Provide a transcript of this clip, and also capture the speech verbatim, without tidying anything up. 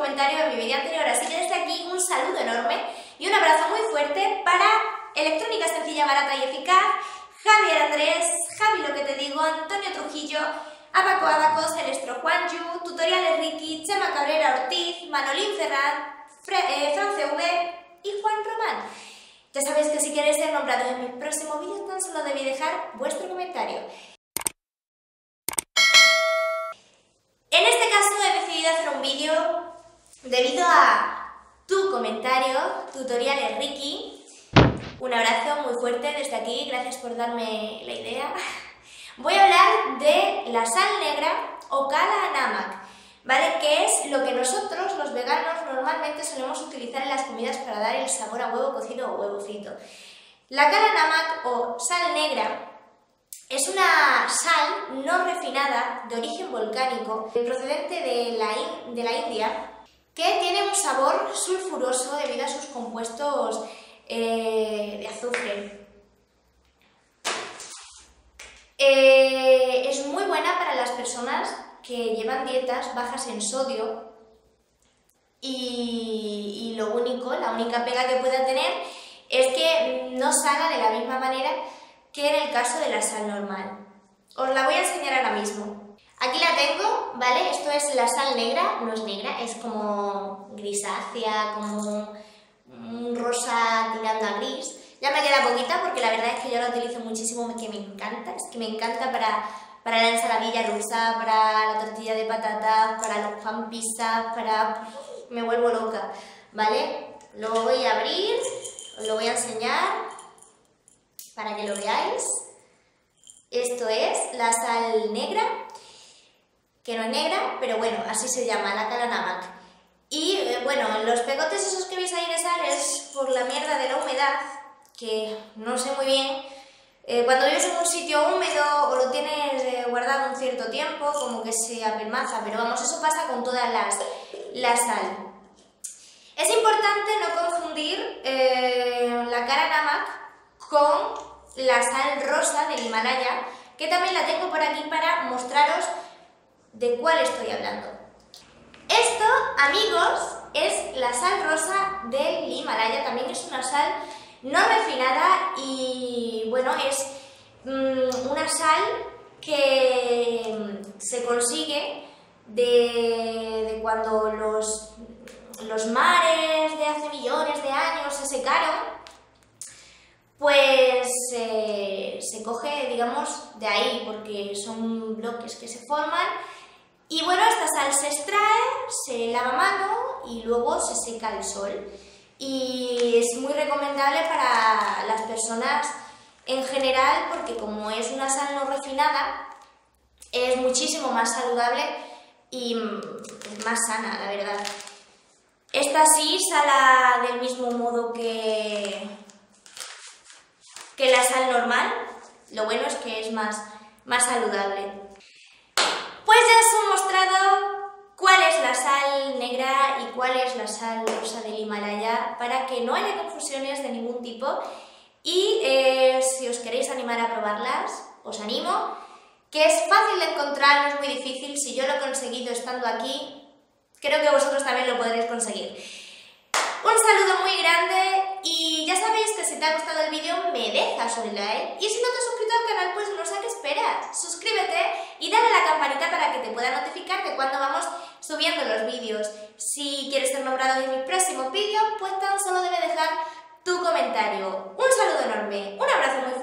comentario de mi vídeo anterior, así que desde aquí un saludo enorme y un abrazo muy fuerte para Electrónica Sencilla, Barata y Eficaz, Javier Andrés, Javi Lo Que Te Digo, Antonio Trujillo, Abaco Abacos, Celestro Juanyu, Tutoriales Ricky, Chema Cabrera Ortiz, Manolín Ferran, Fre eh, Fran C V y Juan Román. Ya sabéis que si queréis ser nombrados en mis próximos vídeos tan solo debéis dejar vuestro comentario. En este caso he decidido hacer un vídeo debido a tu comentario, Tutoriales Ricky. Un abrazo muy fuerte desde aquí, gracias por darme la idea. Voy a hablar de la sal negra o Kala Namak, ¿vale? Que es lo que nosotros, los veganos, normalmente solemos utilizar en las comidas para dar el sabor a huevo cocido o huevo frito. La Kala Namak o sal negra es una sal no refinada de origen volcánico procedente de la, de la India que tiene un sabor sulfuroso debido a sus compuestos eh, de azufre. Eh, es muy buena para las personas que llevan dietas bajas en sodio y, y lo único, la única pega que pueda tener es que no salga de la misma manera que en el caso de la sal normal. Os la voy a enseñar ahora mismo. Aquí la tengo, ¿vale? Esto es la sal negra, no es negra, es como grisácea, como un rosa tirando a gris. Ya me queda poquita porque la verdad es que yo la utilizo muchísimo, que me encanta, es que me encanta para, para la ensaladilla rusa, para la tortilla de patatas, para los pan pizzas, para... me vuelvo loca, ¿vale? Lo voy a abrir, os lo voy a enseñar para que lo veáis. Esto es la sal negra, que no es negra, pero bueno, así se llama, la Kala Namak. Y eh, bueno, los pegotes esos que veis ahí de sal es por la mierda de la humedad, que no sé muy bien. Eh, cuando vives en un sitio húmedo o lo tienes eh, guardado un cierto tiempo, como que se apelmaza, pero vamos, eso pasa con todas las la sal. Es importante no confundir eh, la Kala Namak con la sal rosa del Himalaya, que también la tengo por aquí para mostraros de cuál estoy hablando. Esto, amigos, es la sal rosa del Himalaya, también es una sal no refinada y bueno, es mmm, una sal que se consigue de, de cuando los, los mares de hace millones de años se secaron. Pues eh, se coge, digamos, de ahí, porque son bloques que se forman. Y bueno, esta sal se extrae, se lava a mano y luego se seca al sol. Y es muy recomendable para las personas en general, porque como es una sal no refinada, es muchísimo más saludable y más sana, la verdad. Esta sí sale del mismo modo que... que la sal normal, lo bueno es que es más, más saludable. Pues ya os he mostrado cuál es la sal negra y cuál es la sal rosa del Himalaya para que no haya confusiones de ningún tipo y eh, si os queréis animar a probarlas, os animo, que es fácil de encontrar, no es muy difícil, si yo lo he conseguido estando aquí, creo que vosotros también lo podréis conseguir. Un saludo muy grande y ya sabéis que si te ha gustado el vídeo me dejas un like y si no te has suscrito al canal pues no sé a qué esperas. Suscríbete y dale a la campanita para que te pueda notificar de cuando vamos subiendo los vídeos. Si quieres ser nombrado en mis próximos vídeos pues tan solo debes dejar tu comentario. Un saludo enorme, un abrazo muy fuerte.